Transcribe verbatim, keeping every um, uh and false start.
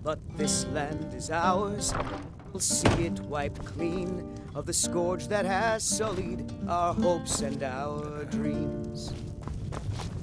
but this land is ours. We'll see it wiped clean of the scourge that has sullied our hopes and our dreams.